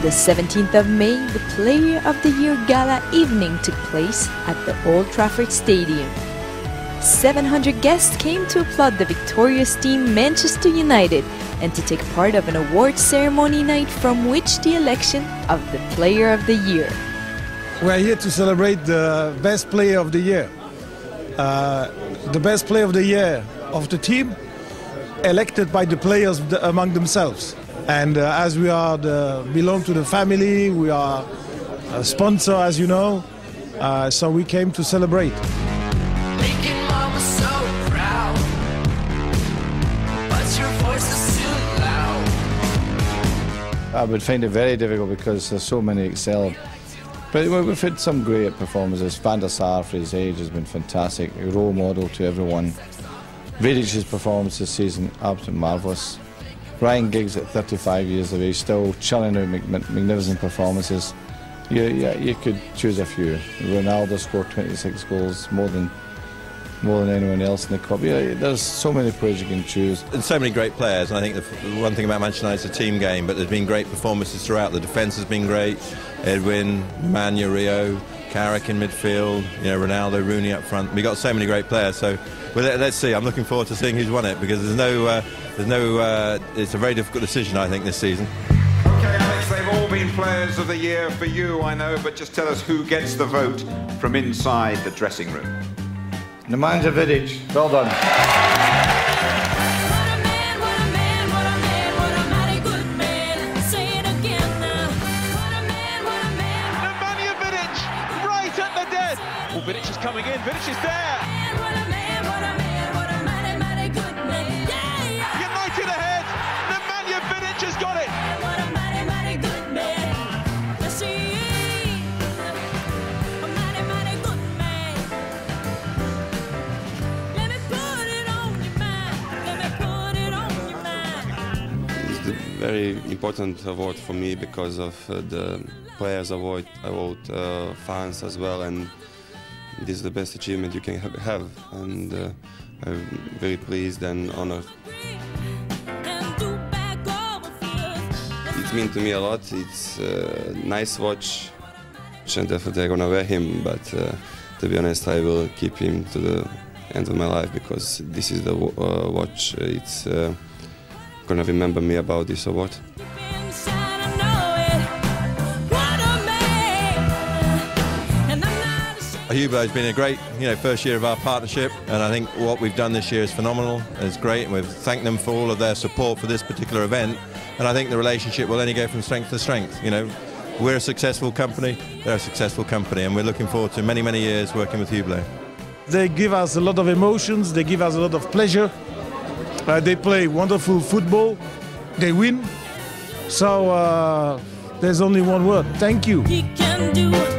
the 17th of May, the Player of the Year Gala evening took place at the Old Trafford Stadium. 700 guests came to applaud the victorious team Manchester United and to take part of an awards ceremony night from which the election of the Player of the Year. We are here to celebrate the best player of the year. The best player of the year of the team, elected by the players among themselves. And as we are belong to the family, we are a sponsor, as you know, so we came to celebrate. Making mama so proud, but your voice is too loud. I would find it very difficult because there's so many excelled. But we've had some great performances. Van der Sar, for his age, has been fantastic, a role model to everyone. Vidic's performance this season, absolutely marvellous. Ryan Giggs at 35 years of age, still churning out magnificent performances. You could choose a few. Ronaldo scored 26 goals, more than anyone else in the club. There's so many players you can choose. There's so many great players, and I think the one thing about Manchester United is a team game, but there's been great performances throughout. The defence has been great. Edwin, Manu, Rio, Carrick in midfield, Ronaldo, Rooney up front. We've got so many great players, so let's see. I'm looking forward to seeing who's won it, because it's a very difficult decision, I think, this season. Okay, Alex, they've all been players of the year for you, I know, but just tell us who gets the vote from inside the dressing room. Nemanja Vidic, well done. Vidic is coming in, Vidic is there! United ahead! Nemanja Vidic has got it! It's a very important award for me because of the Players Award, fans as well, and this is the best achievement you can have, and I'm very pleased and honored. It means to me a lot. It's a nice watch, and definitely I'm gonna wear him, but to be honest, I will keep him to the end of my life, because this is the watch. It's gonna remember me about this award. Hublot has been a great, first year of our partnership, and I think what we've done this year is phenomenal. It's great, and we've thanked them for all of their support for this particular event. And I think the relationship will only go from strength to strength. We're a successful company, they're a successful company, and we're looking forward to many, many years working with Hublot. They give us a lot of emotions, they give us a lot of pleasure. They play wonderful football, they win. So there's only one word: thank you.